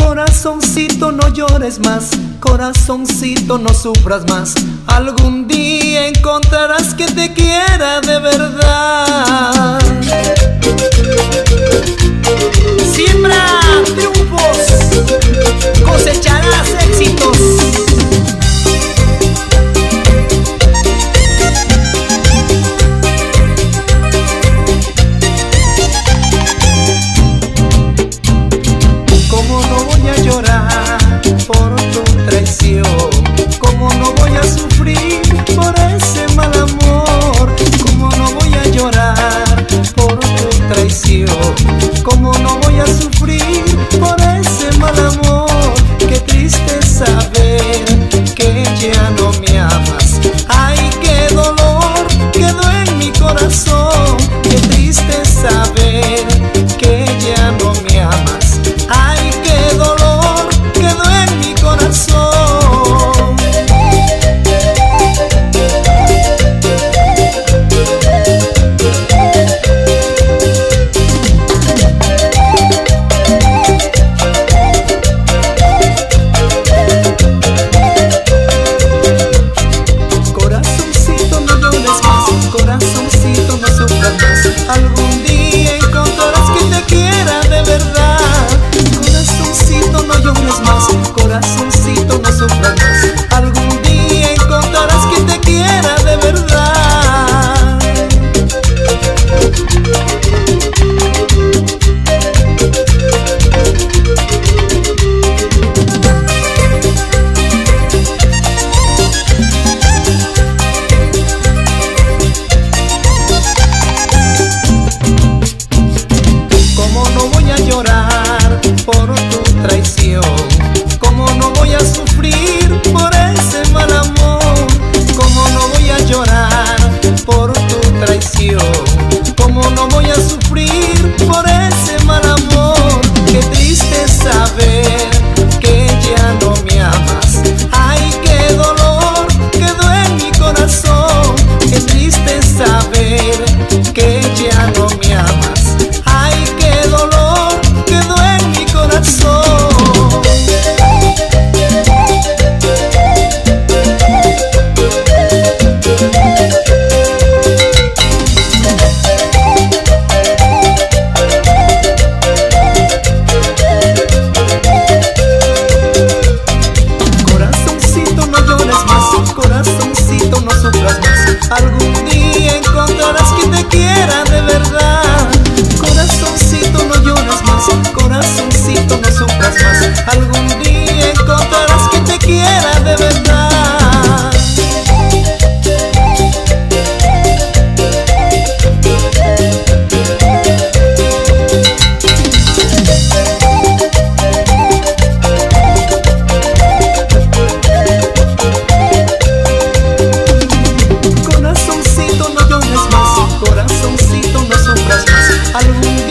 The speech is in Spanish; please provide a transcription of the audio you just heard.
Corazoncito, no llores más, corazoncito, no sufras más. Algún día encontrarás quien te quiera de verdad. Siembra triunfos, cosecharás éxitos. ¿Cómo no voy a llorar por tu traición? ¿Cómo no voy a sufrir por ese mal amor? ¿Cómo no voy a llorar por tu traición? ¿Cómo no voy a sufrir por ese mal amor? Qué triste saber que ya no me amas. Ay, qué dolor quedó en mi corazón. Qué triste saber que ya no me amas. Ay, qué dolor quedó en mi corazón. Corazoncito, no llores más, corazoncito, no sufras más. Algún día encontrarás quien te quiera de verdad. Corazoncito, no llores más, corazoncito, no sufras más. Algún día encontrarás quien te quiera de verdad. ¿Cómo no voy a llorar por tu traición? ¿Cómo no voy a sufrir por ese mal amor? ¿Cómo no voy a llorar por tu traición? ¿Cómo no voy a sufrir por ese mal amor? Qué triste saber que ya no me amas. Ay, qué dolor quedó en mi corazón. Qué triste saber que ya no me amas. Ay, qué dolor quedó en mi corazón. Corazoncito, no llores más, corazoncito, no sufras más. Algún día encontrarás quien te quiera de verdad. Corazoncito, no llores más, corazoncito, no sufras más. Algún día encontrarás quien te quiera de verdad. Corazoncito, no llores más, corazoncito, no sufras más. Algún